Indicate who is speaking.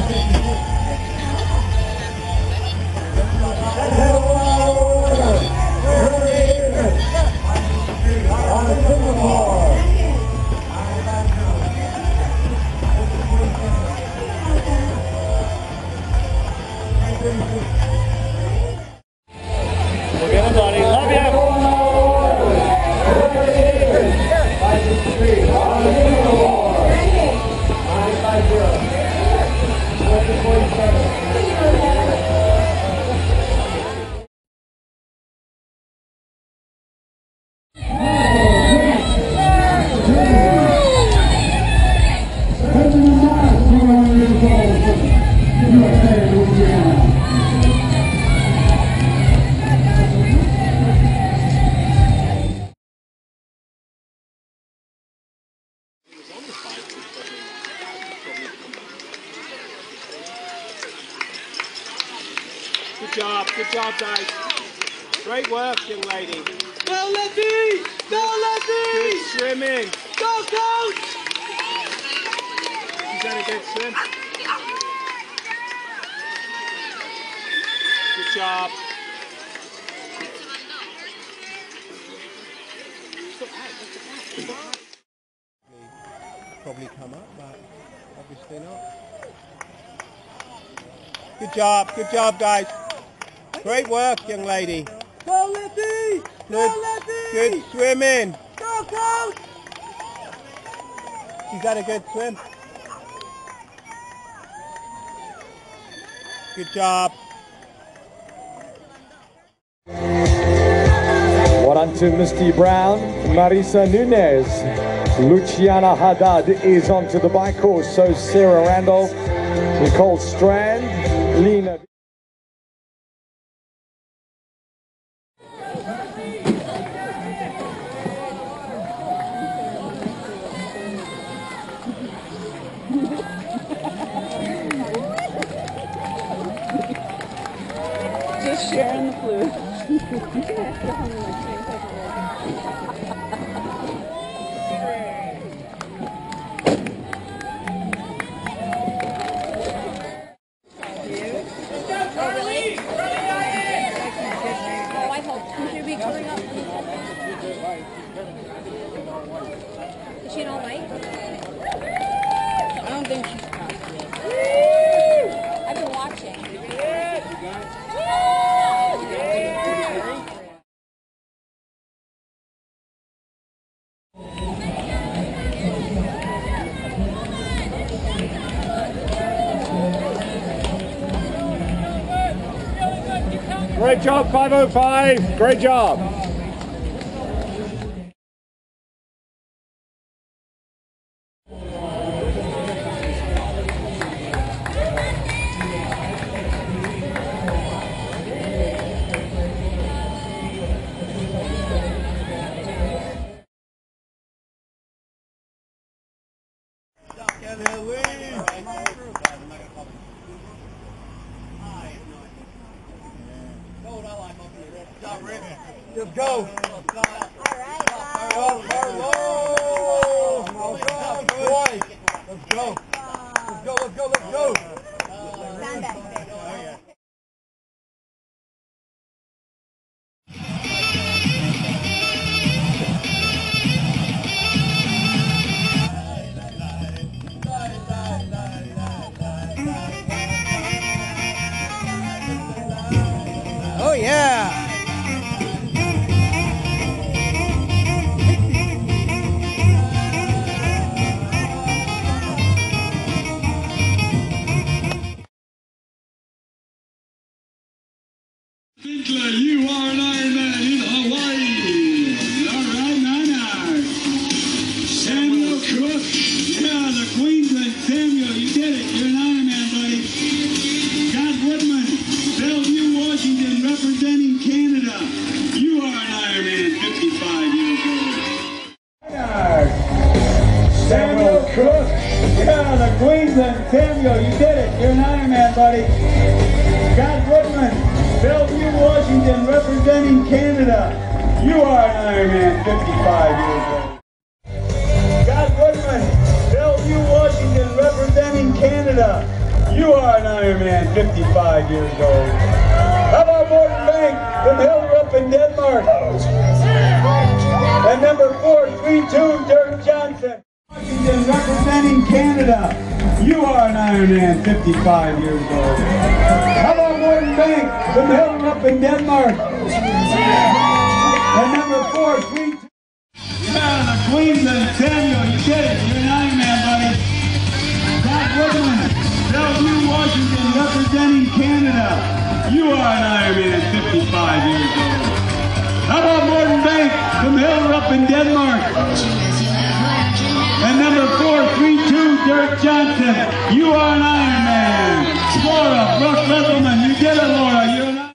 Speaker 1: Good job, guys. Great work, young lady.
Speaker 2: Go, Letty! Go, Letty!
Speaker 1: Good swimming.
Speaker 2: Go, coach!
Speaker 1: She's had a good swim. Good job. Probably come up, but obviously not. Good job, guys. Great work, young lady.
Speaker 2: Go, Letty! Go, Letty!
Speaker 1: Good swimming.
Speaker 2: Go, coach!
Speaker 1: She's had a good swim. Good job.
Speaker 3: One on to Misty Brown, Marisa Nunez. Luciana Haddad is onto the bike course. So Sarah Randolph, Nicole Strand, Lena.
Speaker 4: Just sharing the fluid.
Speaker 5: Is she in all white?
Speaker 4: I don't think she's passed yet.
Speaker 5: I've been watching.
Speaker 3: Great job, 505. Great job.
Speaker 1: Let's go. Let's go.
Speaker 5: Stand back.
Speaker 1: Oh yeah.
Speaker 6: Finkler, you are an Ironman in Hawaii. All right, nice. Samuel Cook, yeah, the Queensland Samuel, you did it. You're an Ironman, buddy. Scott Woodman, Bellevue, Washington, representing Canada. You are an Ironman, 55 years old. Samuel Cook, yeah, the Queensland Samuel, you did it. You're an Ironman, buddy. Scott Woodman, Bellevue, Washington, representing Canada. You are an Ironman, 55 years old. Scott Woodman, Bellevue, Washington, representing Canada. You are an Ironman, 55 years old. How about Morten Bank from Hilderup in Denmark? And number 4, 3-2, Dirk Johnson. Washington representing Canada. You are an Ironman, 55 years old. How about Morten Bank from Hilderup in Denmark? And number 4, 3-2. Yeah, the Queensland Samuel, you did it. You're an Ironman, buddy. Zach Woodman, Bellevue, Washington, representing Canada. You are an Ironman, 55 years old. How about Morten Bank from Hilderup in Denmark? And number 4, 3-2, Dirk Johnson. You are an Ironman. Laura Brooke Leatherman, you did it, Laura. You're an Ironman.